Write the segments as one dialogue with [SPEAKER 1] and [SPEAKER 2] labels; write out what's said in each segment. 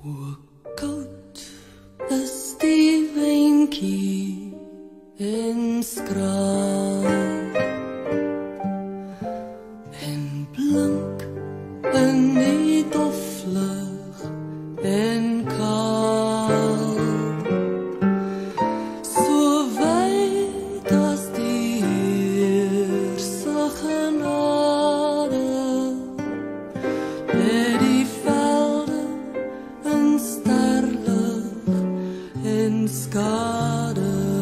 [SPEAKER 1] Hoe koud is die windjie en skraal en blink in die doflig en kaal. So wyd as die Heer se genade, lê die velde in sterlig en skade.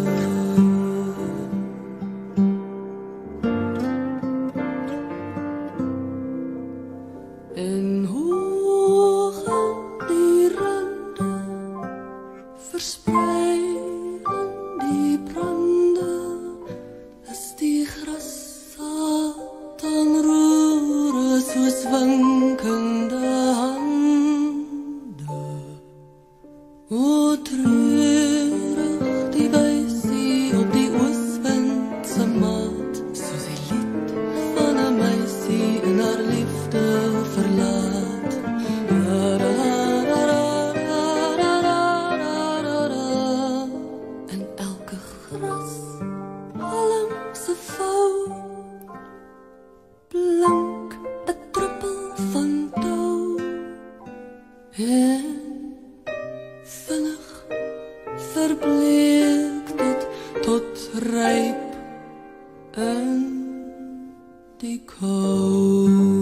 [SPEAKER 1] En hoog in die rande, versprei in die brande, is die grassaad aan roere soos winkende hande. O treurig die wysie op die ooswind se maat, soos die lied van 'n meisie in haar liefde verlaat. In elke gras, halm se vou, blink 'n druppel van dou. En vinnig verbleek dit tot ryp in die kou.